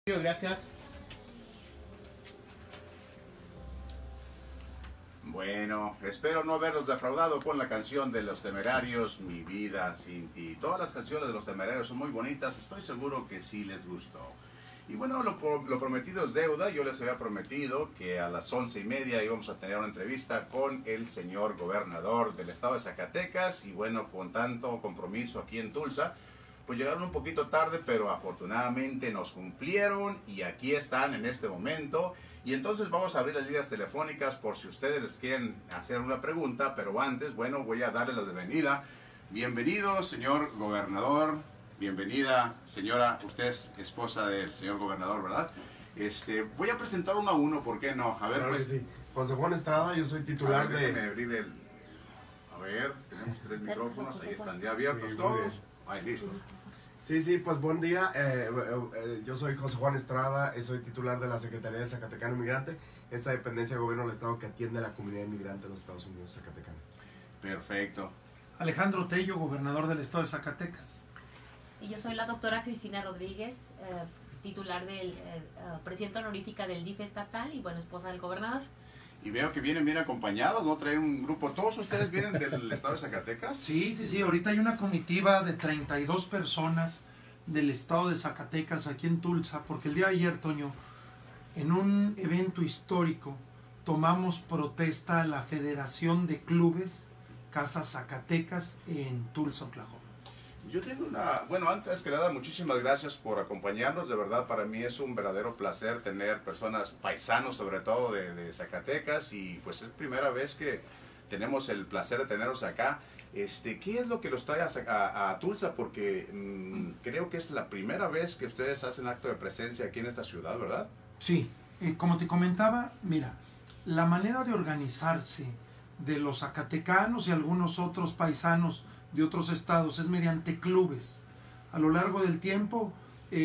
Gracias. Bueno, espero no haberlos defraudado con la canción de Los Temerarios, Mi Vida Sin Ti. Todas las canciones de Los Temerarios son muy bonitas, estoy seguro que sí les gustó. Y bueno, lo prometido es deuda. Yo les había prometido que a las 11:30 íbamos a tener una entrevista con el señor gobernador del estado de Zacatecas. Y bueno, con tanto compromiso aquí en Tulsa, pues llegaron un poquito tarde, pero afortunadamente nos cumplieron y aquí están en este momento. Y entonces vamos a abrir las líneas telefónicas por si ustedes les quieren hacer una pregunta, pero antes, bueno, voy a darles la bienvenida. Bienvenido, señor gobernador. Bienvenida, señora. Usted es esposa del señor gobernador, ¿verdad? Voy a presentar uno a uno, ¿por qué no? A ver, claro pues. que sí. José Juan Estrada, yo soy titular de... Abrir el... A ver, tenemos 3 micrófonos, ahí están ya abiertos Sí, todos. Ahí, listo. Sí, pues buen día. Yo soy José Juan Estrada, soy titular de la Secretaría de Zacatecano Inmigrante, esta dependencia del gobierno del estado que atiende a la comunidad inmigrante de los Estados Unidos Zacatecano. Perfecto. Alejandro Tello, gobernador del estado de Zacatecas. Y yo soy la doctora Cristina Rodríguez, titular del presidenta honorífica del DIF estatal y bueno, esposa del gobernador. Y veo que vienen bien acompañados, ¿no? Traen un grupo. ¿Todos ustedes vienen del estado de Zacatecas? Sí. Ahorita hay una comitiva de 32 personas del estado de Zacatecas aquí en Tulsa, porque el día de ayer, Toño, en un evento histórico, tomamos protesta a la Federación de Clubes Casa Zacatecas en Tulsa, Oklahoma. Yo tengo una... Bueno, antes que nada, muchísimas gracias por acompañarnos. De verdad, para mí es un verdadero placer tener personas paisanos, sobre todo de Zacatecas. Y pues es primera vez que tenemos el placer de tenerlos acá. ¿Qué es lo que los trae a Tulsa? Porque creo que es la primera vez que ustedes hacen acto de presencia aquí en esta ciudad, ¿verdad? Sí, como te comentaba, mira, la manera de organizarse de los zacatecanos y algunos otros paisanos de otros estados es mediante clubes. A lo largo del tiempo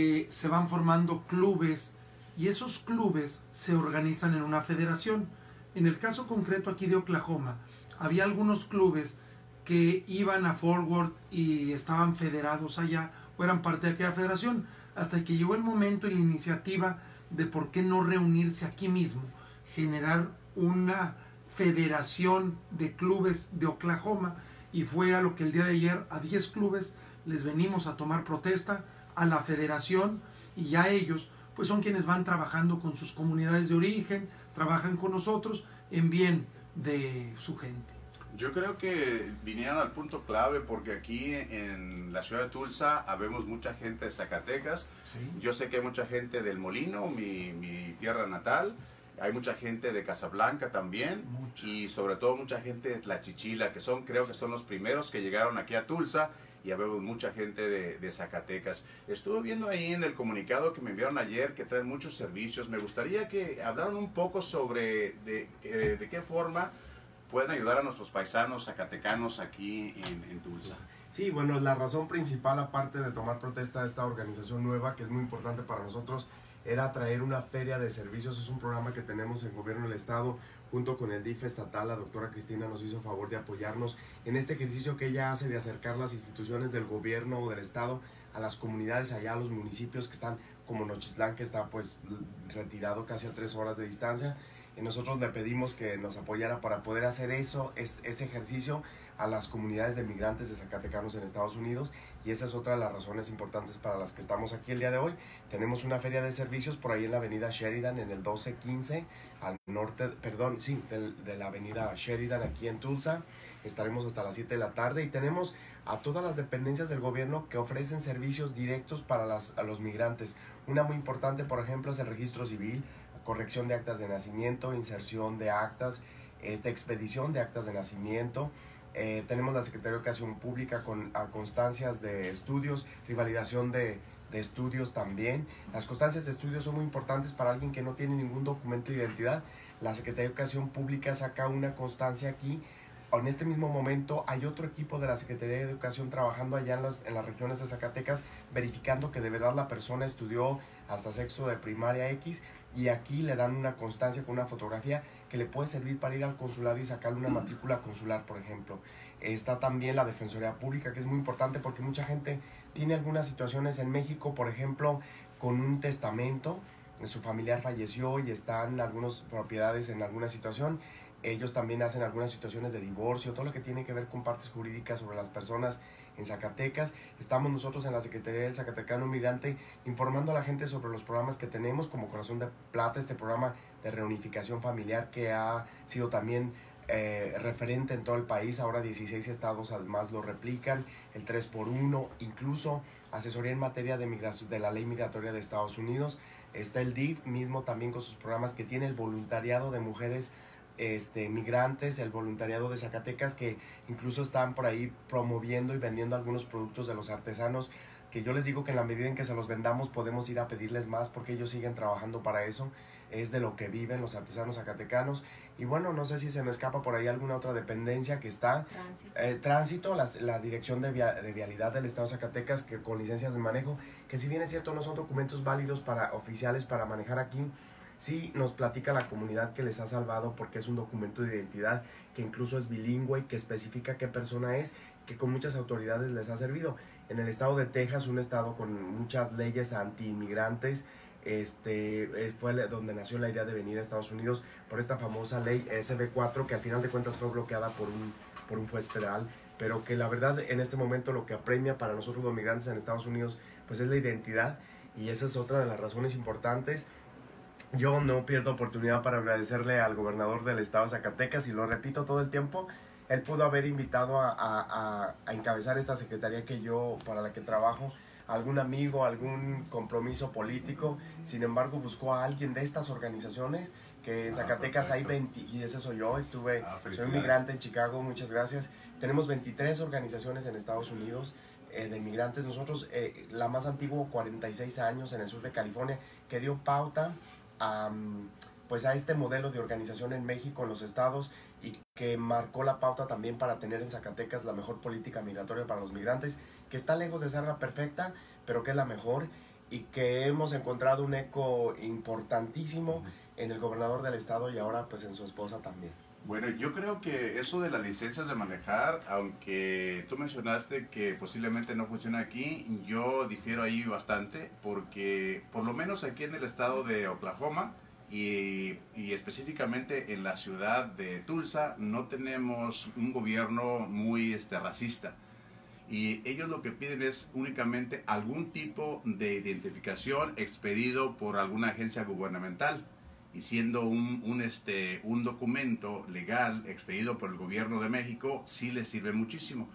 se van formando clubes y esos clubes se organizan en una federación. En el caso concreto aquí de Oklahoma, había algunos clubes que iban a Forward y estaban federados allá o eran parte de aquella federación, hasta que llegó el momento y la iniciativa de por qué no reunirse aquí mismo, generar una federación de clubes de Oklahoma, y fue a lo que el día de ayer a 10 clubes les venimos a tomar protesta a la federación, y ya ellos pues son quienes van trabajando con sus comunidades de origen, trabajan con nosotros en bien de su gente. Yo creo que vinieron al punto clave porque aquí en la ciudad de Tulsa habemos mucha gente de Zacatecas. Sí. Yo sé que hay mucha gente del Molino, mi tierra natal. Hay mucha gente de Casablanca también. Mucho. Y sobre todo mucha gente de Tlachichila, que creo que son los primeros que llegaron aquí a Tulsa. Y habemos mucha gente de Zacatecas. Estuve viendo ahí en el comunicado que me enviaron ayer que traen muchos servicios. Me gustaría que hablaran un poco sobre de qué forma pueden ayudar a nuestros paisanos zacatecanos aquí en Tulsa. Sí, bueno, la razón principal, aparte de tomar protesta de esta organización nueva, que es muy importante para nosotros, era traer una feria de servicios. Es un programa que tenemos en Gobierno del Estado junto con el DIF estatal. La doctora Cristina nos hizo favor de apoyarnos en este ejercicio que ella hace de acercar las instituciones del gobierno o del Estado a las comunidades allá, a los municipios que están como Nochislán, que está pues retirado casi a 3 horas de distancia. Y nosotros le pedimos que nos apoyara para poder hacer ese ejercicio a las comunidades de migrantes de zacatecanos en Estados Unidos, y esa es otra de las razones importantes para las que estamos aquí el día de hoy. Tenemos una feria de servicios por ahí en la avenida Sheridan, en el 1215, al norte, perdón, sí, de la avenida Sheridan aquí en Tulsa. Estaremos hasta las 7 de la tarde y tenemos a todas las dependencias del gobierno que ofrecen servicios directos para a los migrantes. Una muy importante, por ejemplo, es el registro civil, corrección de actas de nacimiento, inserción de actas, expedición de actas de nacimiento. Tenemos la Secretaría de Educación Pública con constancias de estudios, revalidación de estudios también. Las constancias de estudios son muy importantes para alguien que no tiene ningún documento de identidad. La Secretaría de Educación Pública saca una constancia aquí. En este mismo momento hay otro equipo de la Secretaría de Educación trabajando allá en las regiones de Zacatecas, verificando que de verdad la persona estudió hasta sexto de primaria X, y aquí le dan una constancia con una fotografía que le puede servir para ir al consulado y sacarle una matrícula consular, por ejemplo. Está también la Defensoría Pública, que es muy importante porque mucha gente tiene algunas situaciones en México, por ejemplo, con un testamento, su familiar falleció y están algunas propiedades en alguna situación. Ellos también hacen algunas situaciones de divorcio, todo lo que tiene que ver con partes jurídicas sobre las personas en Zacatecas. Estamos nosotros en la Secretaría del Zacatecano Migrante informando a la gente sobre los programas que tenemos, como Corazón de Plata, este programa de reunificación familiar que ha sido también referente en todo el país. Ahora 16 estados además lo replican, el 3x1, incluso asesoría en materia de migración, de la ley migratoria de Estados Unidos. Está el DIF mismo también con sus programas que tiene el voluntariado de mujeres migrantes, el voluntariado de Zacatecas, que incluso están por ahí promoviendo y vendiendo algunos productos de los artesanos, que yo les digo que en la medida en que se los vendamos podemos ir a pedirles más porque ellos siguen trabajando para eso. Es de lo que viven los artesanos zacatecanos. Y bueno, no sé si se me escapa por ahí alguna otra dependencia que está. Tránsito, la Dirección de Vialidad del Estado de Zacatecas, que con licencias de manejo, que si bien es cierto no son documentos válidos para oficiales para manejar aquí, sí nos platica la comunidad que les ha salvado porque es un documento de identidad que incluso es bilingüe y que especifica qué persona es, que con muchas autoridades les ha servido. En el estado de Texas, un estado con muchas leyes anti-inmigrantes, fue donde nació la idea de venir a Estados Unidos por esta famosa ley SB4, que al final de cuentas fue bloqueada por un juez federal, pero que la verdad en este momento lo que apremia para nosotros los migrantes en Estados Unidos pues es la identidad, y esa es otra de las razones importantes. Yo no pierdo oportunidad para agradecerle al gobernador del estado de Zacatecas, y lo repito todo el tiempo. Él pudo haber invitado a encabezar esta secretaría para la que trabajo, algún amigo, algún compromiso político. Sin embargo, buscó a alguien de estas organizaciones, que en Zacatecas hay 20, y ese soy yo. Soy migrante en Chicago, muchas gracias. Tenemos 23 organizaciones en Estados Unidos de migrantes. Nosotros, la más antigua, 46 años, en el sur de California, que dio pauta a este modelo de organización en México, en los estados, y que marcó la pauta también para tener en Zacatecas la mejor política migratoria para los migrantes, que está lejos de ser la perfecta, pero que es la mejor, y que hemos encontrado un eco importantísimo en el gobernador del estado y ahora pues en su esposa también. Bueno, yo creo que eso de las licencias de manejar, aunque tú mencionaste que posiblemente no funciona aquí, yo difiero ahí bastante, porque por lo menos aquí en el estado de Oklahoma y específicamente en la ciudad de Tulsa no tenemos un gobierno muy racista, y ellos lo que piden es únicamente algún tipo de identificación expedido por alguna agencia gubernamental. Y siendo un documento legal expedido por el gobierno de México, sí les sirve muchísimo.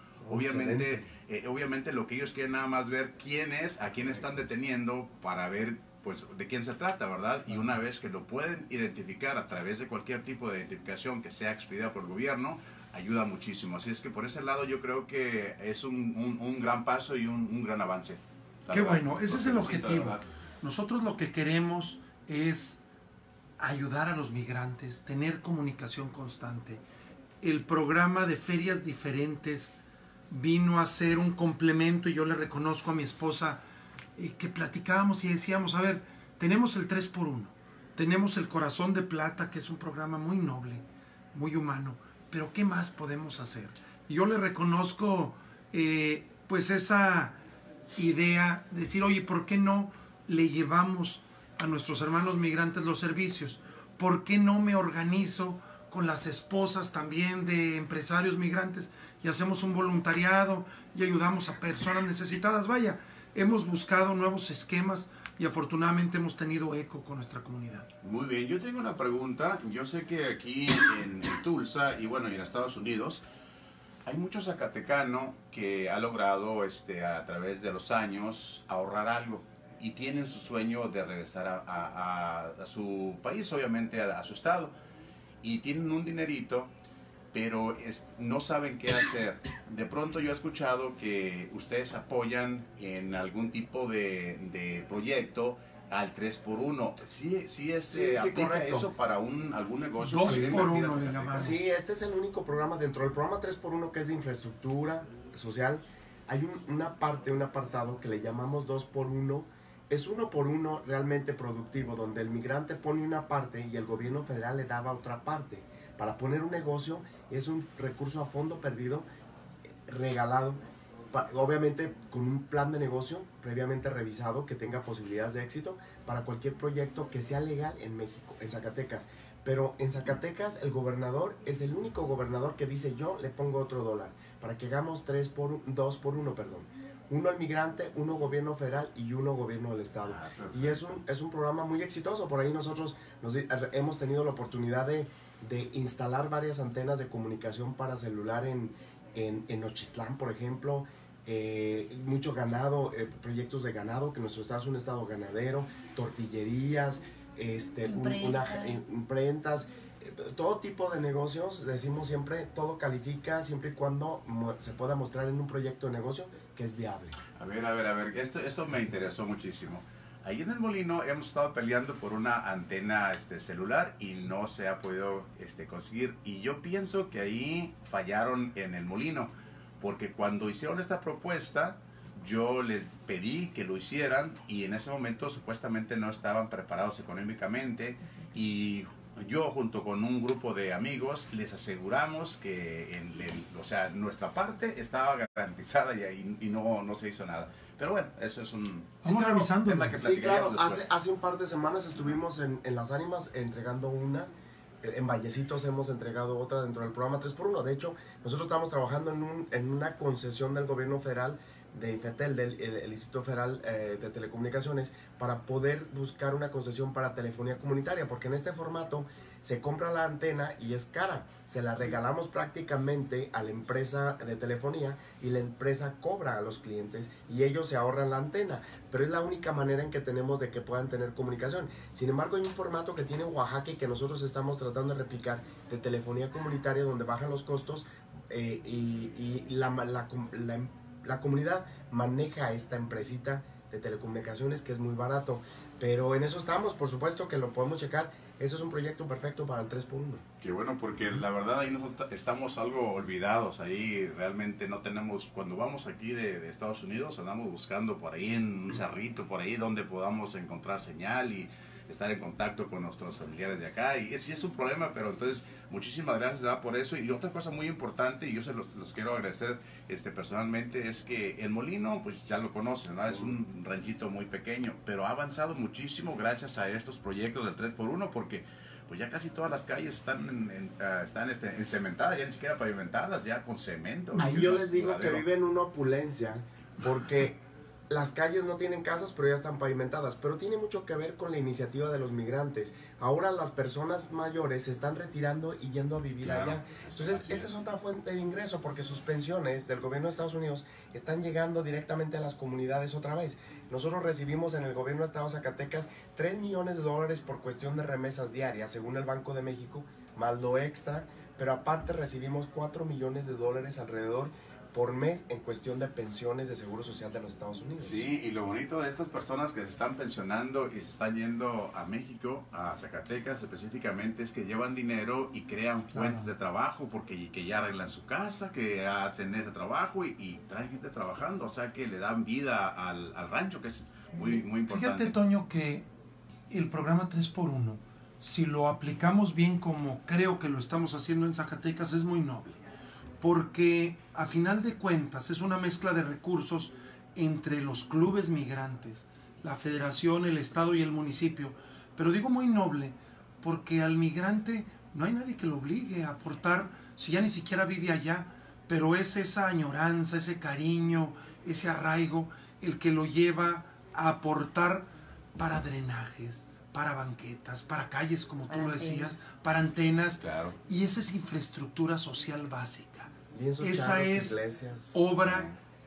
Obviamente lo que ellos quieren nada más ver quién es, a quién están deteniendo, para ver pues de quién se trata, ¿verdad? Y una vez que lo pueden identificar a través de cualquier tipo de identificación que sea expedida por el gobierno, ayuda muchísimo. Así es que por ese lado yo creo que es un gran paso y un gran avance. Qué bueno, ese es el objetivo. Nosotros lo que queremos es ayudar a los migrantes, tener comunicación constante. El programa de ferias diferentes vino a ser un complemento, y yo le reconozco a mi esposa que platicábamos y decíamos, a ver, tenemos el 3x1, tenemos el Corazón de Plata, que es un programa muy noble, muy humano, pero ¿qué más podemos hacer? Y yo le reconozco pues esa idea de decir, oye, ¿por qué no le llevamos a nuestros hermanos migrantes los servicios? ¿Por qué no me organizo con las esposas también de empresarios migrantes y hacemos un voluntariado y ayudamos a personas necesitadas? Vaya, hemos buscado nuevos esquemas y afortunadamente hemos tenido eco con nuestra comunidad. Muy bien, yo tengo una pregunta. Yo sé que aquí en Tulsa y bueno, y en Estados Unidos hay mucho zacatecano que ha logrado a través de los años ahorrar algo, y tienen su sueño de regresar a su país, obviamente a su estado, y tienen un dinerito, pero no saben qué hacer. De pronto yo he escuchado que ustedes apoyan en algún tipo de proyecto al 3x1. Sí, aplica correcto. eso para algún negocio. 2x1 le llamamos. Sí, este es el único programa dentro del programa 3x1 que es de infraestructura social. Hay un apartado que le llamamos 2x1. Es 1x1 realmente productivo, donde el migrante pone una parte y el gobierno federal le daba otra parte. Para poner un negocio es un recurso a fondo perdido, regalado, obviamente con un plan de negocio previamente revisado que tenga posibilidades de éxito para cualquier proyecto que sea legal en México, en Zacatecas. Pero en Zacatecas el gobernador es el único gobernador que dice yo le pongo otro dólar para que hagamos 2 por 1, perdón. Uno al migrante, uno gobierno federal y uno gobierno del estado. Y es un programa muy exitoso. Por ahí nosotros hemos tenido la oportunidad de instalar varias antenas de comunicación para celular en Nochistlán, por ejemplo. Mucho ganado, proyectos de ganado, que nuestro estado es un estado ganadero, tortillerías, imprentas, todo tipo de negocios. Decimos siempre, todo califica siempre y cuando se pueda mostrar en un proyecto de negocio que es viable. A ver, esto me interesó muchísimo. Ahí en el Molino hemos estado peleando por una antena celular y no se ha podido conseguir. Y yo pienso que ahí fallaron en el Molino, porque cuando hicieron esta propuesta, yo les pedí que lo hicieran y en ese momento supuestamente no estaban preparados económicamente, y yo junto con un grupo de amigos les aseguramos que nuestra parte estaba garantizada y no se hizo nada. Pero bueno, eso es un tema que sí, claro, después. hace un par de semanas estuvimos en Las Ánimas entregando una. En Vallecitos hemos entregado otra dentro del programa 3x1. De hecho, nosotros estamos trabajando en una concesión del gobierno federal, de IFETEL, el Instituto Federal de Telecomunicaciones, para poder buscar una concesión para telefonía comunitaria, porque en este formato se compra la antena y es cara. Se la regalamos prácticamente a la empresa de telefonía y la empresa cobra a los clientes y ellos se ahorran la antena, pero es la única manera en que tenemos de que puedan tener comunicación. Sin embargo, hay un formato que tiene Oaxaca y que nosotros estamos tratando de replicar, de telefonía comunitaria, donde bajan los costos y la comunidad maneja esta empresita de telecomunicaciones que es muy barato. Pero en eso estamos, por supuesto que lo podemos checar. Ese es un proyecto perfecto para el 3x1. Qué bueno, porque la verdad ahí nosotros estamos algo olvidados. Ahí realmente no tenemos, cuando vamos aquí de Estados Unidos, andamos buscando por ahí en un cerrito, por ahí donde podamos encontrar señal y estar en contacto con nuestros familiares de acá. Y sí es un problema, pero entonces muchísimas gracias por eso. Y otra cosa muy importante, y yo se los quiero agradecer personalmente, es que el Molino, pues ya lo conocen, ¿no? Es un ranchito muy pequeño, pero ha avanzado muchísimo gracias a estos proyectos del 3x1, porque pues ya casi todas las calles están encementadas, ya ni siquiera pavimentadas, ya con cemento. Ahí yo les digo que viven en una opulencia, porque las calles no tienen casas, pero ya están pavimentadas. Pero tiene mucho que ver con la iniciativa de los migrantes. Ahora las personas mayores se están retirando y yendo a vivir allá. Entonces, esta es otra fuente de ingreso, porque sus pensiones del gobierno de Estados Unidos están llegando directamente a las comunidades otra vez. Nosotros recibimos en el gobierno de Estado de Zacatecas $3 millones por cuestión de remesas diarias, según el Banco de México, más lo extra. Pero aparte recibimos $4 millones alrededor por mes en cuestión de pensiones de Seguro Social de los Estados Unidos. Sí, y lo bonito de estas personas que se están pensionando y se están yendo a México, a Zacatecas específicamente, es que llevan dinero y crean fuentes de trabajo, porque que ya arreglan su casa, que hacen ese trabajo y traen gente trabajando, o sea que le dan vida al rancho, que es muy importante. Fíjate, Toño, que el programa 3x1, si lo aplicamos bien como creo que lo estamos haciendo en Zacatecas, es muy noble, porque a final de cuentas es una mezcla de recursos entre los clubes migrantes, la federación, el estado y el municipio. Pero digo muy noble porque al migrante no hay nadie que lo obligue a aportar si ya ni siquiera vive allá, pero es esa añoranza, ese cariño, ese arraigo el que lo lleva a aportar para drenajes, para banquetas, para calles, como tú lo decías, para antenas. Claro. Y esa es infraestructura social básica. Esa charros, es iglesias, obra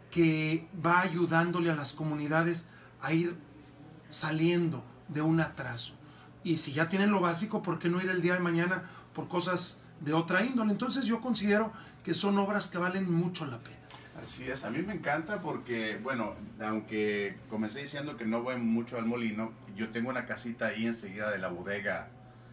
que va ayudándole a las comunidades a ir saliendo de un atraso. Y si ya tienen lo básico, ¿por qué no ir el día de mañana por cosas de otra índole? Entonces yo considero que son obras que valen mucho la pena. Así es, a mí me encanta porque, bueno, aunque comencé diciendo que no voy mucho al Molino, yo tengo una casita ahí enseguida de la bodega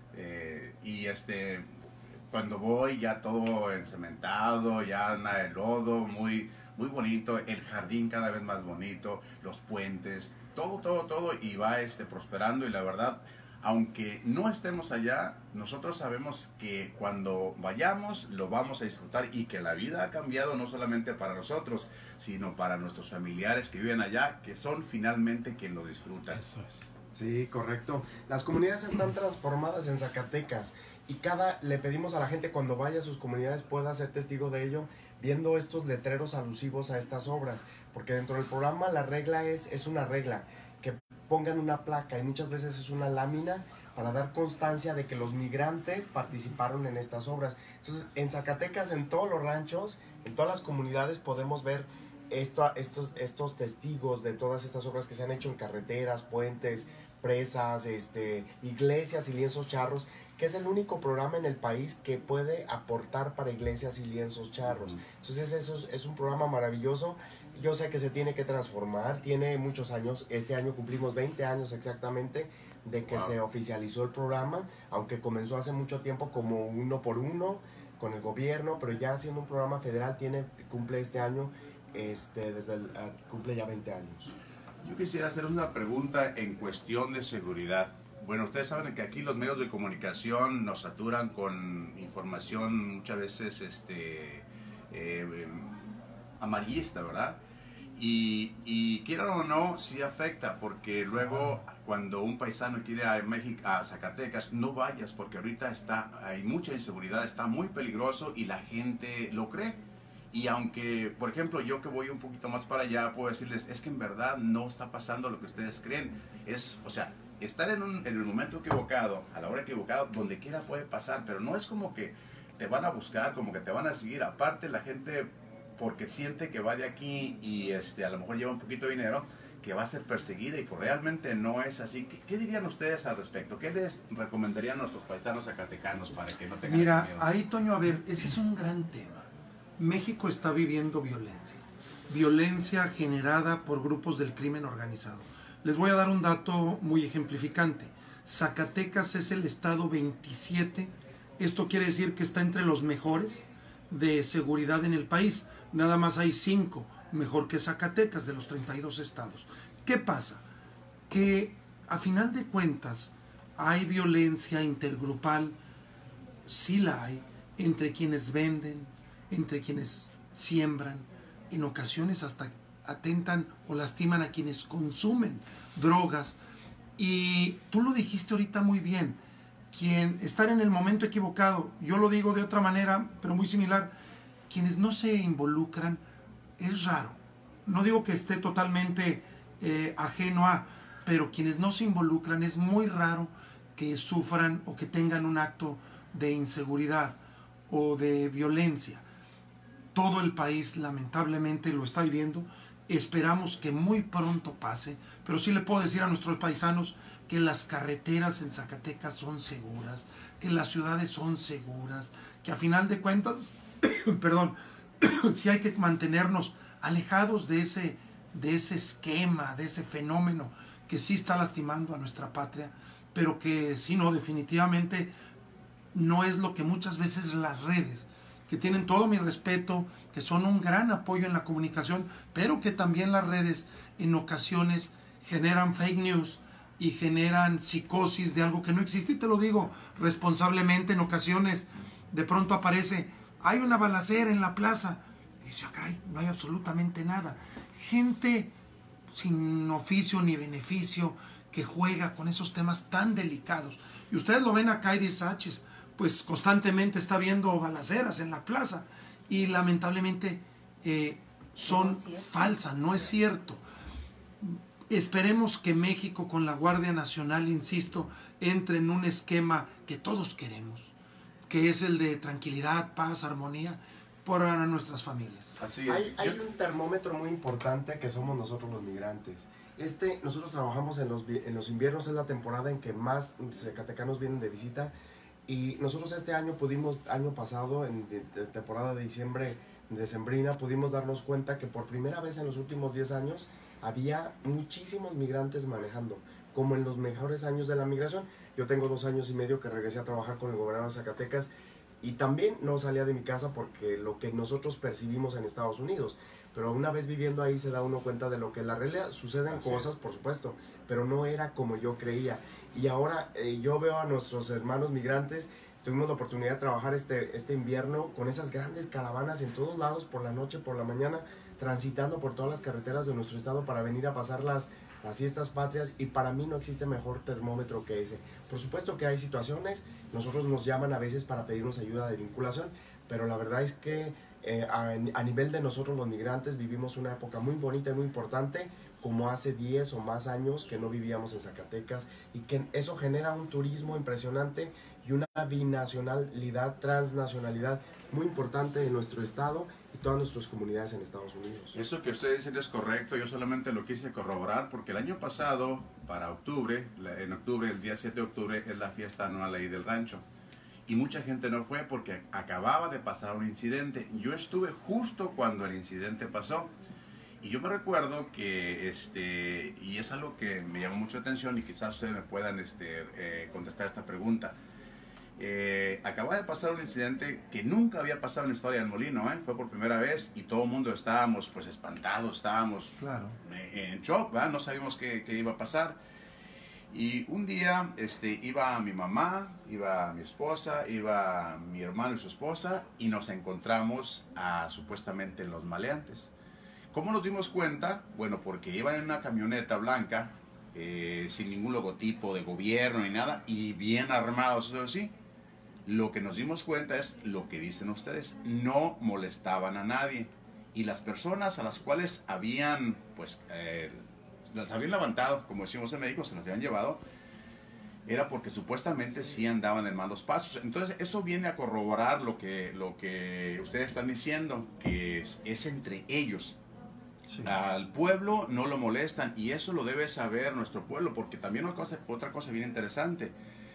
y cuando voy ya todo encementado, ya nada de lodo, muy bonito, el jardín cada vez más bonito, los puentes, todo y va prosperando, y la verdad aunque no estemos allá, nosotros sabemos que cuando vayamos lo vamos a disfrutar y que la vida ha cambiado no solamente para nosotros, sino para nuestros familiares que viven allá, que son finalmente quienes lo disfrutan. Eso es. Sí, correcto. Las comunidades están transformadas en Zacatecas y le pedimos a la gente cuando vaya a sus comunidades pueda ser testigo de ello, viendo estos letreros alusivos a estas obras, porque dentro del programa la regla es una regla, que pongan una placa y muchas veces es una lámina para dar constancia de que los migrantes participaron en estas obras. Entonces, en Zacatecas, en todos los ranchos, en todas las comunidades podemos ver estos testigos de todas estas obras que se han hecho en carreteras, puentes, presas, iglesias y lienzos charros, que es el único programa en el país que puede aportar para iglesias y lienzos charros. Entonces eso es un programa maravilloso. Yo sé que se tiene que transformar, tiene muchos años, este año cumplimos 20 años exactamente de que se oficializó el programa, aunque comenzó hace mucho tiempo como 1 por 1 con el gobierno, pero ya siendo un programa federal cumple este año, cumple ya 20 años. Yo quisiera hacer una pregunta en cuestión de seguridad. Bueno, ustedes saben que aquí los medios de comunicación nos saturan con información muchas veces amarillista, ¿verdad? Y quieran o no, sí afecta, porque luego cuando un paisano quiere ir a México, a Zacatecas, no vayas, porque ahorita hay mucha inseguridad, está muy peligroso y la gente lo cree. Y aunque, por ejemplo, yo que voy un poquito más para allá, puedo decirles, es que en verdad no está pasando lo que ustedes creen. O sea, estar en el momento equivocado, a la hora equivocada, donde quiera puede pasar, pero no es como que te van a buscar, como que te van a seguir. Aparte, la gente, porque siente que va de aquí y a lo mejor lleva un poquito de dinero, que va a ser perseguida, y pues realmente no es así. ¿Qué dirían ustedes al respecto? ¿Qué les recomendarían a nuestros paisanos zacatecanos para que no tengan ese miedo? Mira, ahí, Toño, a ver, ese es un gran tema. México está viviendo violencia generada por grupos del crimen organizado. Les voy a dar un dato muy ejemplificante. Zacatecas es el estado 27, esto quiere decir que está entre los mejores de seguridad en el país. Nada más hay 5 mejor que Zacatecas de los 32 estados. ¿Qué pasa? Que a final de cuentas hay violencia intergrupal, sí la hay, entre quienes venden, entre quienes siembran, en ocasiones hasta atentan o lastiman a quienes consumen drogas. Y tú lo dijiste ahorita muy bien, estar en el momento equivocado, yo lo digo de otra manera, pero muy similar, quienes no se involucran, es raro. No digo que esté totalmente ajeno a, pero quienes no se involucran, es muy raro que sufran o que tengan un acto de inseguridad o de violencia. Todo el país lamentablemente lo está viviendo. Esperamos que muy pronto pase, pero sí le puedo decir a nuestros paisanos que las carreteras en Zacatecas son seguras, que las ciudades son seguras, que a final de cuentas, perdón, sí hay que mantenernos alejados de ese esquema, de ese fenómeno que sí está lastimando a nuestra patria, pero que sí, no, definitivamente no es lo que muchas veces las redes, que tienen todo mi respeto, que son un gran apoyo en la comunicación, pero que también las redes en ocasiones generan fake news y generan psicosis de algo que no existe. Y te lo digo responsablemente, en ocasiones de pronto aparece, hay una balacera en la plaza, y dice, caray, no hay absolutamente nada. Gente sin oficio ni beneficio que juega con esos temas tan delicados. Y ustedes lo ven acá y dicen, pues constantemente está viendo balaceras en la plaza, y lamentablemente son falsas, no es cierto. Esperemos que México con la Guardia Nacional, insisto, entre en un esquema que todos queremos, que es el de tranquilidad, paz, armonía para nuestras familias. Así es. Hay un termómetro muy importante que somos nosotros los migrantes. Nosotros trabajamos en los inviernos, es la temporada en que más zacatecanos vienen de visita. Y nosotros este año año pasado, en temporada de diciembre, decembrina, pudimos darnos cuenta que por primera vez en los últimos 10 años había muchísimos migrantes manejando, como en los mejores años de la migración. Yo tengo 2 años y medio que regresé a trabajar con el gobernador de Zacatecas y también no salía de mi casa porque lo que nosotros percibimos en Estados Unidos. Pero una vez viviendo ahí se da uno cuenta de lo que en la realidad suceden cosas, por supuesto, pero no era como yo creía. y ahora yo veo a nuestros hermanos migrantes. Tuvimos la oportunidad de trabajar este invierno con esas grandes caravanas en todos lados, por la noche, por la mañana, transitando por todas las carreteras de nuestro estado para venir a pasar las fiestas patrias, y para mí no existe mejor termómetro que ese. Por supuesto que hay situaciones, nosotros nos llaman a veces para pedirnos ayuda de vinculación, pero la verdad es que a nivel de nosotros los migrantes vivimos una época muy bonita y muy importante, como hace 10 o más años que no vivíamos en Zacatecas, y que eso genera un turismo impresionante y una binacionalidad, transnacionalidad muy importante en nuestro estado y todas nuestras comunidades en Estados Unidos. Eso que ustedes dicen es correcto, yo solamente lo quise corroborar porque el año pasado, para octubre, en octubre, el día 7 de octubre, es la fiesta anual ahí del rancho. Y mucha gente no fue porque acababa de pasar un incidente. Yo estuve justo cuando el incidente pasó. Y yo me recuerdo que, y es algo que me llamó mucho la atención y quizás ustedes me puedan contestar esta pregunta. Acaba de pasar un incidente que nunca había pasado en la historia del molino, fue por primera vez y todo el mundo estábamos pues espantados, estábamos Claro. En shock, ¿verdad? No sabíamos qué iba a pasar. Y un día iba mi mamá, iba mi esposa, iba mi hermano y su esposa y nos encontramos a supuestamente los maleantes. ¿Cómo nos dimos cuenta? Bueno, porque iban en una camioneta blanca, sin ningún logotipo de gobierno ni nada, y bien armados, eso sí. Lo que nos dimos cuenta es lo que dicen ustedes, no molestaban a nadie. Y las personas a las cuales habían, pues, las habían levantado, como decimos en México, se las habían llevado, era porque supuestamente sí andaban en malos pasos. Entonces eso viene a corroborar lo que ustedes están diciendo, que es entre ellos. Sí. Al pueblo no lo molestan y eso lo debe saber nuestro pueblo, porque también otra cosa bien interesante,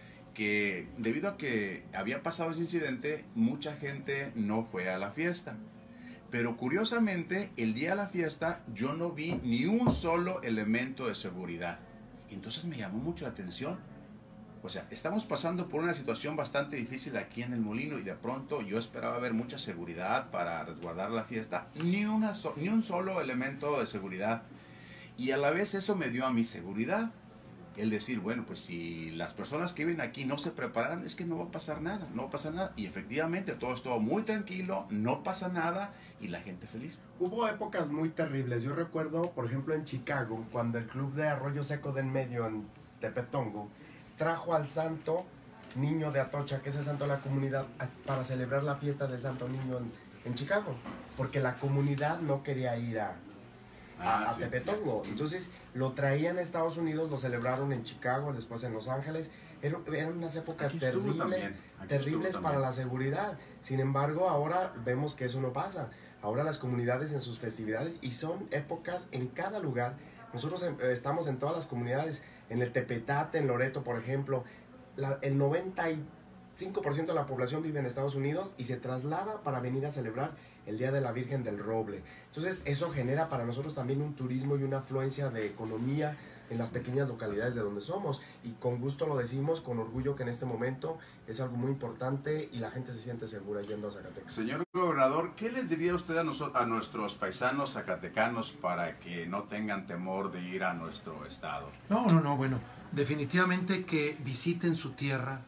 que debido a que había pasado ese incidente, mucha gente no fue a la fiesta. Pero curiosamente, el día de la fiesta yo no vi ni un solo elemento de seguridad. Entonces me llamó mucho la atención. O sea, estamos pasando por una situación bastante difícil aquí en el molino y de pronto yo esperaba ver mucha seguridad para resguardar la fiesta. Ni un solo elemento de seguridad. Y a la vez eso me dio a mi seguridad. El decir, bueno, pues si las personas que viven aquí no se preparan, es que no va a pasar nada, no va a pasar nada. Y efectivamente todo estuvo muy tranquilo, no pasa nada y la gente feliz. Hubo épocas muy terribles. Yo recuerdo, por ejemplo, en Chicago, cuando el club de Arroyo Seco del Medio en Tepetongo trajo al Santo Niño de Atocha, que es el santo de la comunidad, para celebrar la fiesta del Santo Niño en Chicago, porque la comunidad no quería ir a sí, Tepetongo. Entonces lo traían a Estados Unidos, lo celebraron en Chicago, después en Los Ángeles. Eran unas épocas terribles para la seguridad. Sin embargo, ahora vemos que eso no pasa. Ahora las comunidades en sus festividades, y son épocas en cada lugar. Nosotros estamos en todas las comunidades, en el Tepetate, en Loreto, por ejemplo. El 95% de la población vive en Estados Unidos y se traslada para venir a celebrar el Día de la Virgen del Roble. Entonces eso genera para nosotros también un turismo y una afluencia de economía en las pequeñas localidades de donde somos, y con gusto lo decimos, con orgullo, que en este momento es algo muy importante y la gente se siente segura yendo a Zacatecas. Señor gobernador, ¿qué les diría usted a nuestros paisanos zacatecanos para que no tengan temor de ir a nuestro estado? No, bueno, definitivamente que visiten su tierra,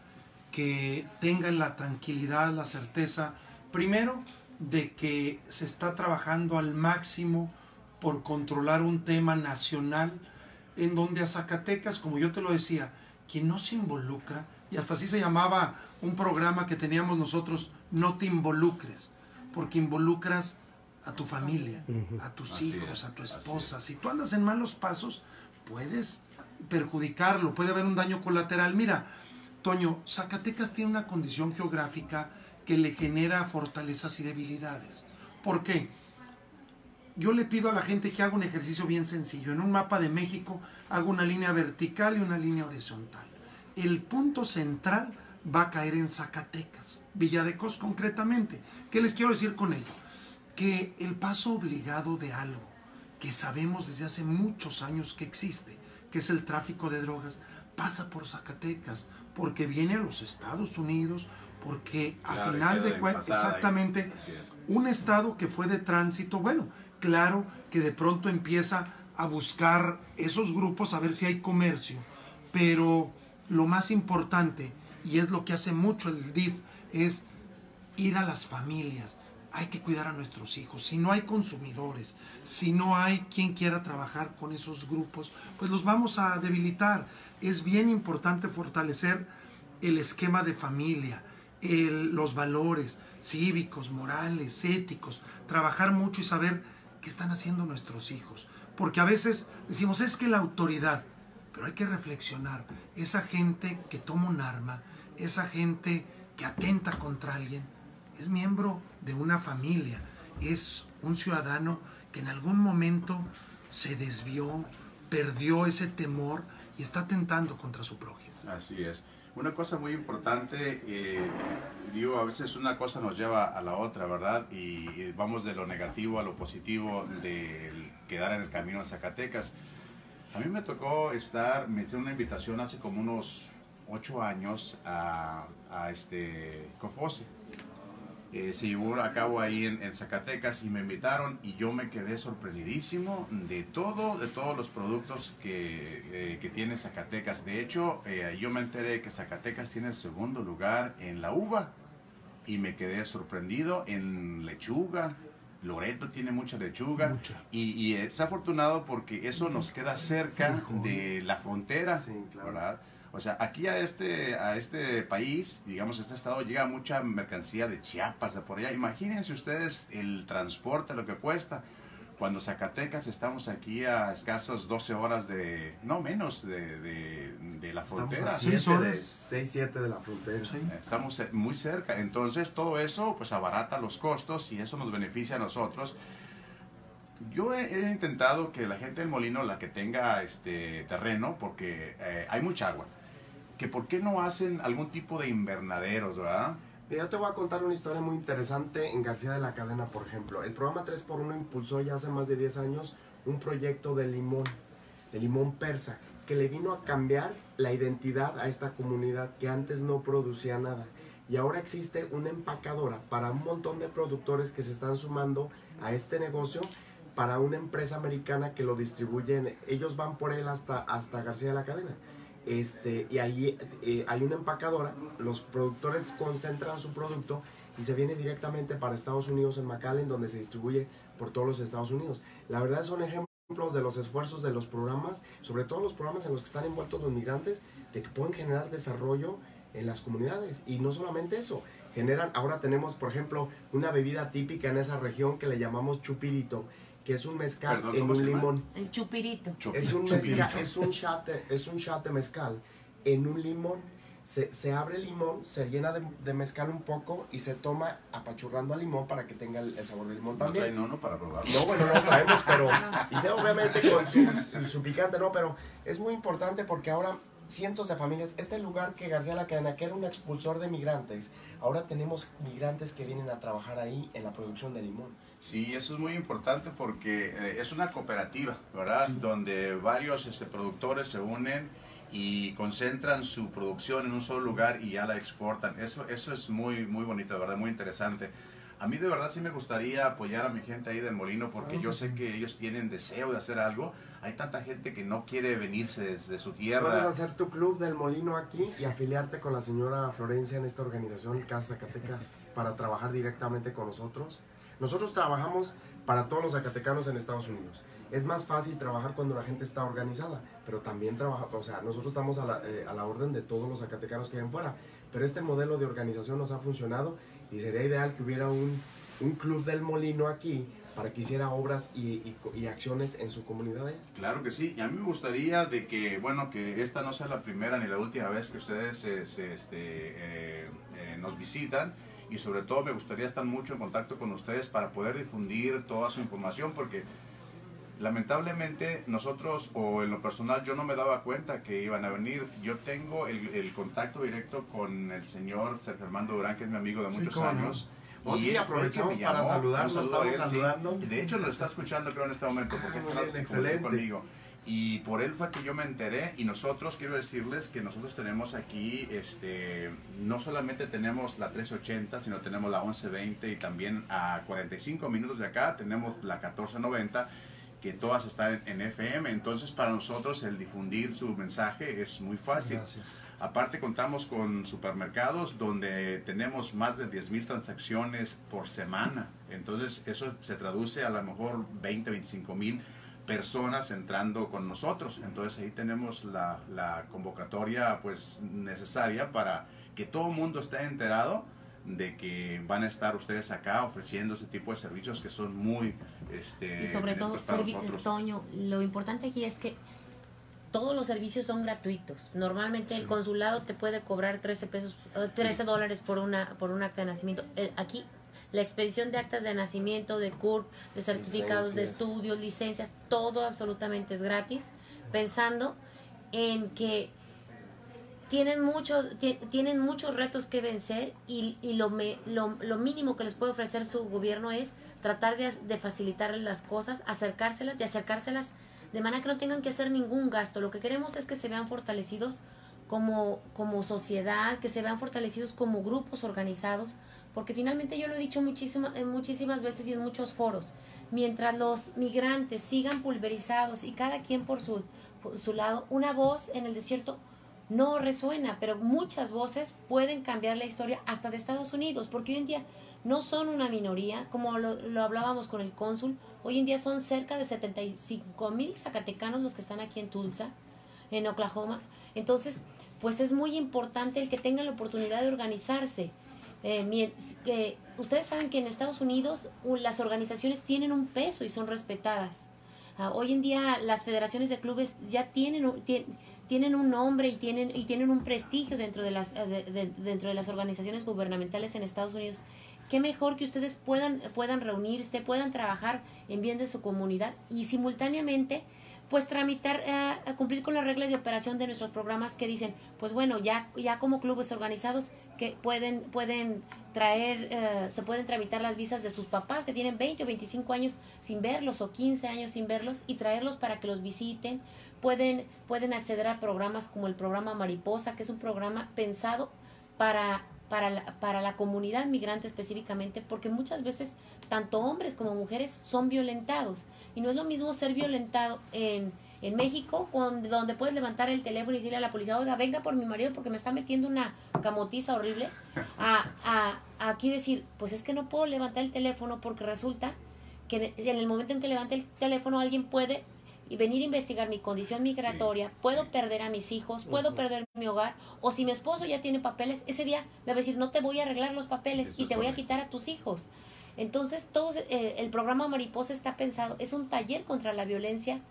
que tengan la tranquilidad, la certeza, primero, de que se está trabajando al máximo por controlar un tema nacional, en donde a Zacatecas, como yo te lo decía, quien no se involucra, y hasta así se llamaba un programa que teníamos nosotros, No te involucres, porque involucras a tu familia, a tus hijos, a tu esposa. Si tú andas en malos pasos, puedes perjudicarlo, puede haber un daño colateral. Mira, Toño, Zacatecas tiene una condición geográfica que le genera fortalezas y debilidades. ¿Por qué? Yo le pido a la gente que haga un ejercicio bien sencillo. En un mapa de México hago una línea vertical y una línea horizontal. El punto central va a caer en Zacatecas, Villa de Cos concretamente. ¿Qué les quiero decir con ello? Que el paso obligado de algo que sabemos desde hace muchos años que existe, que es el tráfico de drogas, pasa por Zacatecas, porque viene a los Estados Unidos, porque a final de cuentas, exactamente, un estado que fue de tránsito, bueno, claro que de pronto empieza a buscar esos grupos a ver si hay comercio, pero lo más importante, y es lo que hace mucho el DIF, es ir a las familias. Hay que cuidar a nuestros hijos. Si no hay consumidores, si no hay quien quiera trabajar con esos grupos, pues los vamos a debilitar. Es bien importante fortalecer el esquema de familia, los valores cívicos, morales, éticos, trabajar mucho y saber qué están haciendo nuestros hijos. Porque a veces decimos, es que la autoridad, pero hay que reflexionar. Esa gente que toma un arma, esa gente que atenta contra alguien, es miembro de una familia, es un ciudadano que en algún momento se desvió, perdió ese temor y está atentando contra su prójimo. Así es. Una cosa muy importante, digo, a veces una cosa nos lleva a la otra, ¿verdad? Y vamos de lo negativo a lo positivo, de quedar en el camino a Zacatecas. A mí me tocó me hicieron una invitación hace como unos 8 años a COFOSE. Se llevó a cabo ahí en Zacatecas y me invitaron y yo me quedé sorprendidísimo de todos los productos que tiene Zacatecas. De hecho, yo me enteré que Zacatecas tiene el segundo lugar en la uva y me quedé sorprendido en lechuga. Loreto tiene mucha lechuga y es afortunado porque eso nos queda cerca de la frontera, sí, claro. ¿verdad? O sea, aquí a este país, digamos, a este estado, llega mucha mercancía de Chiapas, de por allá. Imagínense ustedes el transporte, lo que cuesta. Cuando Zacatecas estamos aquí a escasas 12 horas no menos, de la frontera. Estamos a 6, 7 de la frontera. Sí. Estamos muy cerca. Entonces, todo eso pues abarata los costos y eso nos beneficia a nosotros. Yo he intentado que la gente del molino, la que tenga terreno, porque hay mucha agua, que por qué no hacen algún tipo de invernaderos, ¿verdad? Yo te voy a contar una historia muy interesante en García de la Cadena, por ejemplo. El programa 3x1 impulsó ya hace más de 10 años un proyecto de limón persa, que le vino a cambiar la identidad a esta comunidad que antes no producía nada. Y ahora existe una empacadora para un montón de productores que se están sumando a este negocio, para una empresa americana que lo distribuye. Ellos van por él hasta García de la Cadena. Y ahí hay una empacadora, los productores concentran su producto y se viene directamente para Estados Unidos en McAllen, donde se distribuye por todos los Estados Unidos. La verdad son ejemplos de los esfuerzos de los programas, sobre todo los programas en los que están envueltos los migrantes, de que pueden generar desarrollo en las comunidades. Y no solamente eso, ahora tenemos, por ejemplo, una bebida típica en esa región que le llamamos chupirito, que es un mezcal. Perdón, en un limón. El chupirito. Es un mezcal, es un shot de mezcal en un limón. Se abre el limón, se llena de mezcal un poco y se toma apachurrando al limón para que tenga el sabor del limón también. No traen uno para probarlo. No, bueno, no traemos, pero y obviamente con su picante, no, pero es muy importante porque ahora cientos de familias, este lugar que García la Cadena, que era un expulsor de migrantes, ahora tenemos migrantes que vienen a trabajar ahí en la producción de limón. Sí, eso es muy importante porque es una cooperativa, ¿verdad? Sí. Donde varios productores se unen y concentran su producción en un solo lugar y ya la exportan. Eso es muy bonito, de verdad, muy interesante. A mí de verdad sí me gustaría apoyar a mi gente ahí del molino porque yo sé que ellos tienen deseo de hacer algo. Hay tanta gente que no quiere venirse desde su tierra. Puedes hacer tu club del molino aquí y afiliarte con la señora Florencia en esta organización Casa Zacatecas para trabajar directamente con nosotros. Nosotros trabajamos para todos los zacatecanos en Estados Unidos. Es más fácil trabajar cuando la gente está organizada, pero también nosotros estamos a la orden de todos los zacatecanos que ven fuera. Pero este modelo de organización nos ha funcionado y sería ideal que hubiera un club del molino aquí para que hiciera obras y acciones en su comunidad. Claro que sí, y a mí me gustaría de que, bueno, que esta no sea la primera ni la última vez que ustedes nos visitan. Y sobre todo me gustaría estar mucho en contacto con ustedes para poder difundir toda su información, porque lamentablemente nosotros, o en lo personal, yo no me daba cuenta que iban a venir. Yo tengo el contacto directo con el señor Sergio Armando Durán, que es mi amigo de muchos años. Y sí, aprovechamos para saludarlo, estamos saludando. Sí. De hecho, nos está escuchando creo en este momento, porque está conmigo. Y por él fue que yo me enteré, y nosotros, quiero decirles que nosotros tenemos aquí, no solamente tenemos la 1380, sino tenemos la 1120 y también a 45 minutos de acá tenemos la 1490. que todas están en FM. Entonces, para nosotros el difundir su mensaje es muy fácil. Gracias. Aparte, contamos con supermercados donde tenemos más de 10,000 transacciones por semana. Entonces, eso se traduce a lo mejor 20,000-25,000 personas entrando con nosotros. Entonces, ahí tenemos la convocatoria pues necesaria para que todo el mundo esté enterado de que van a estar ustedes acá ofreciendo ese tipo de servicios que son muy y sobre todo, para nosotros. Toño, lo importante aquí es que todos los servicios son gratuitos. Normalmente el consulado te puede cobrar 13 dólares por un acta de nacimiento. Aquí la expedición de actas de nacimiento, de CURP, de certificados de estudios, licencias, todo absolutamente es gratis, pensando en que tienen muchos retos que vencer y lo mínimo que les puede ofrecer su gobierno es tratar de facilitarles las cosas, acercárselas de manera que no tengan que hacer ningún gasto. Lo que queremos es que se vean fortalecidos como sociedad, que se vean fortalecidos como grupos organizados, porque finalmente yo lo he dicho muchísimas veces y en muchos foros, mientras los migrantes sigan pulverizados y cada quien por su lado, una voz en el desierto no resuena, pero muchas voces pueden cambiar la historia hasta de Estados Unidos, porque hoy en día no son una minoría, como lo hablábamos con el cónsul, hoy en día son cerca de 75,000 zacatecanos los que están aquí en Tulsa, en Oklahoma. Entonces, pues es muy importante el que tengan la oportunidad de organizarse. Ustedes saben que en Estados Unidos las organizaciones tienen un peso y son respetadas. Hoy en día las federaciones de clubes ya tienen un nombre y tienen un prestigio dentro de las organizaciones gubernamentales en Estados Unidos. Qué mejor que ustedes puedan reunirse, puedan trabajar en bien de su comunidad y simultáneamente pues tramitar, cumplir con las reglas de operación de nuestros programas que dicen, pues bueno, ya como clubes organizados que pueden traer, se pueden tramitar las visas de sus papás que tienen 20 o 25 años sin verlos o 15 años sin verlos y traerlos para que los visiten. Pueden acceder a programas como el programa Mariposa, que es un programa pensado para la comunidad migrante específicamente, porque muchas veces tanto hombres como mujeres son violentados y no es lo mismo ser violentado en México, donde puedes levantar el teléfono y decirle a la policía, oiga, venga por mi marido porque me está metiendo una camotiza horrible, a aquí decir, pues es que no puedo levantar el teléfono porque resulta que en el momento en que levante el teléfono alguien puede y venir a investigar mi condición migratoria, puedo perder a mis hijos, puedo perder mi hogar, o si mi esposo ya tiene papeles, ese día me va a decir, no te voy a arreglar los papeles y te voy a quitar a tus hijos. Entonces, el programa Mariposa está pensado, es un taller contra la violencia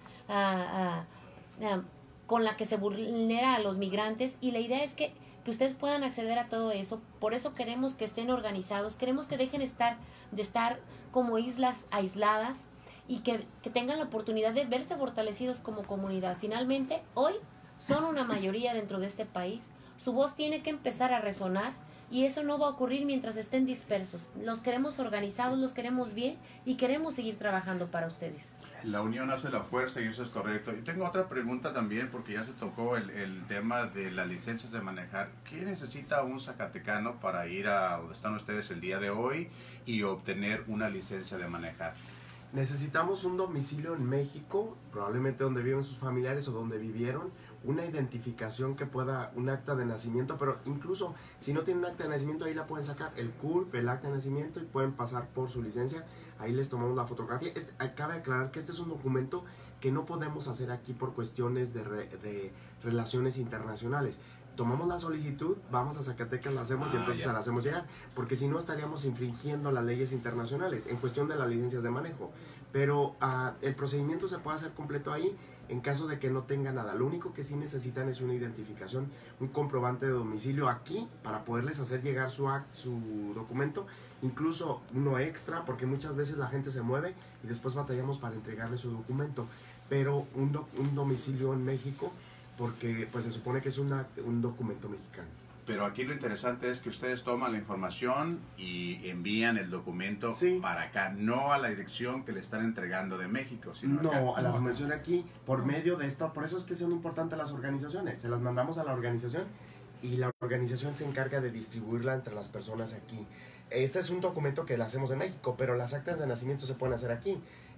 con la que se vulnera a los migrantes y la idea es que ustedes puedan acceder a todo eso. Por eso queremos que estén organizados, queremos que dejen de estar como islas aisladas, y que tengan la oportunidad de verse fortalecidos como comunidad. Finalmente, hoy son una mayoría dentro de este país. Su voz tiene que empezar a resonar y eso no va a ocurrir mientras estén dispersos. Los queremos organizados, los queremos bien y queremos seguir trabajando para ustedes. La unión hace la fuerza y eso es correcto. Y tengo otra pregunta también porque ya se tocó el tema de las licencias de manejar. ¿Qué necesita un zacatecano para ir a donde están ustedes el día de hoy y obtener una licencia de manejar? Necesitamos un domicilio en México, probablemente donde viven sus familiares o donde vivieron, una identificación que pueda, un acta de nacimiento, pero incluso si no tienen un acta de nacimiento, ahí la pueden sacar, el CURP, el acta de nacimiento, y pueden pasar por su licencia, ahí les tomamos la fotografía. Cabe aclarar que este es un documento que no podemos hacer aquí por cuestiones de relaciones internacionales. Tomamos la solicitud, vamos a Zacatecas, la hacemos y entonces se la hacemos llegar, porque si no estaríamos infringiendo las leyes internacionales en cuestión de las licencias de manejo. Pero el procedimiento se puede hacer completo ahí en caso de que no tenga nada. Lo único que sí necesitan es una identificación, un comprobante de domicilio aquí para poderles hacer llegar su documento, incluso uno extra, porque muchas veces la gente se mueve y después batallamos para entregarle su documento, pero un domicilio en México, porque pues se supone que es un documento mexicano. Pero aquí lo interesante es que ustedes toman la información y envían el documento para acá, no a la dirección que le están entregando de México, sino no, acá. A la convención aquí, por medio de esto. Por eso es que son importantes las organizaciones. Se las mandamos a la organización y la organización se encarga de distribuirla entre las personas aquí. Este es un documento que lo hacemos en México, pero las actas de nacimiento se pueden hacer aquí.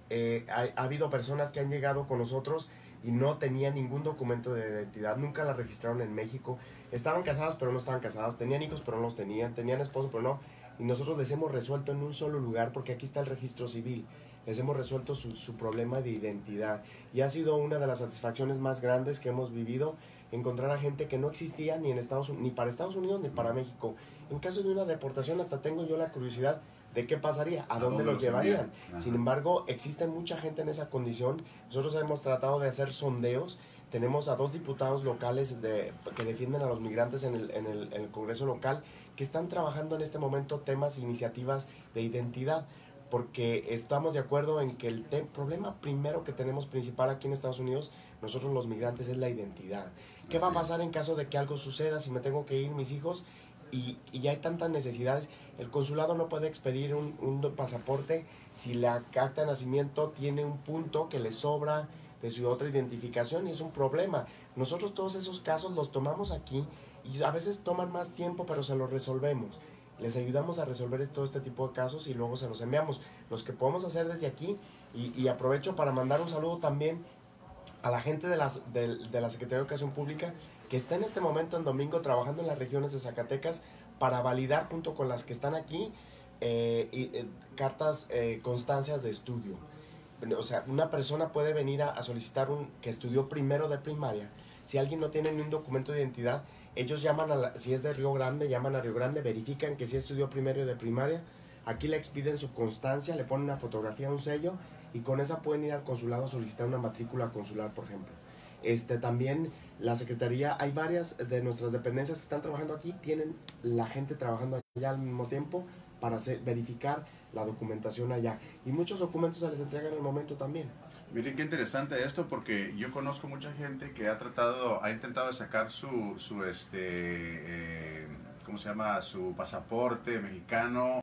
ha habido personas que han llegado con nosotros y no tenían ningún documento de identidad, nunca la registraron en México, estaban casadas pero no estaban casadas, tenían hijos pero no los tenían, tenían esposo pero no, y nosotros les hemos resuelto en un solo lugar, porque aquí está el registro civil, les hemos resuelto su problema de identidad, y ha sido una de las satisfacciones más grandes que hemos vivido, encontrar a gente que no existía ni en ni para Estados Unidos ni para México. En caso de una deportación hasta tengo yo la curiosidad de qué pasaría, a dónde los llevarían. Sin embargo, existe mucha gente en esa condición. Nosotros hemos tratado de hacer sondeos. Tenemos a 2 diputados locales que defienden a los migrantes en el Congreso local, que están trabajando en este momento temas, iniciativas de identidad, porque estamos de acuerdo en que el problema primero que tenemos principal aquí en Estados Unidos, nosotros los migrantes, es la identidad. ¿Qué va a pasar en caso de que algo suceda, si me tengo que ir mis hijos y ya hay tantas necesidades? El consulado no puede expedir un pasaporte si la acta de nacimiento tiene un punto que le sobra de su otra identificación, y es un problema. Nosotros todos esos casos los tomamos aquí y a veces toman más tiempo, pero se los resolvemos. Les ayudamos a resolver todo este tipo de casos y luego se los enviamos. Los que podemos hacer desde aquí, y aprovecho para mandar un saludo también a la gente de la Secretaría de Educación Pública, que está en este momento en domingo trabajando en las regiones de Zacatecas para validar junto con las que están aquí cartas, constancias de estudio. O sea, una persona puede venir a solicitar que estudió primero de primaria. Si alguien no tiene ni un documento de identidad, ellos llaman si es de Río Grande, llaman a Río Grande, verifican que sí estudió primero de primaria, aquí le expiden su constancia, le ponen una fotografía, un sello, y con esa pueden ir al consulado a solicitar una matrícula consular, por ejemplo. También la Secretaría, hay varias de nuestras dependencias que están trabajando aquí, tienen la gente trabajando allá al mismo tiempo para verificar la documentación allá. Y muchos documentos se les entregan en el momento también. Miren qué interesante esto, porque yo conozco mucha gente que ha intentado sacar ¿cómo se llama? Su pasaporte mexicano